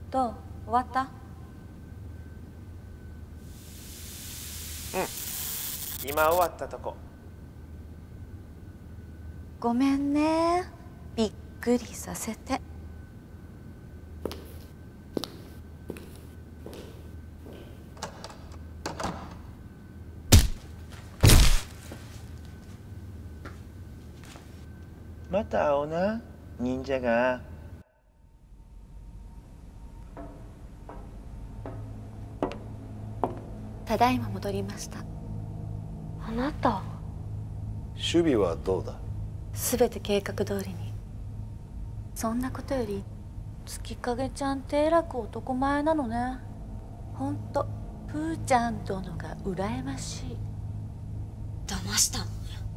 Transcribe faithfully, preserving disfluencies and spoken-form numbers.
どう？終わった？ うん、今終わったとこ。 ごめんね、びっくりさせて。 また会おうな、忍者が。 ただいま戻りました。 あなた。 守備はどうだ？ すべて計画通りに。そんなことより月影ちゃんってえらく男前なのね。ほんとプーちゃん殿が羨ましい。 騙したのね。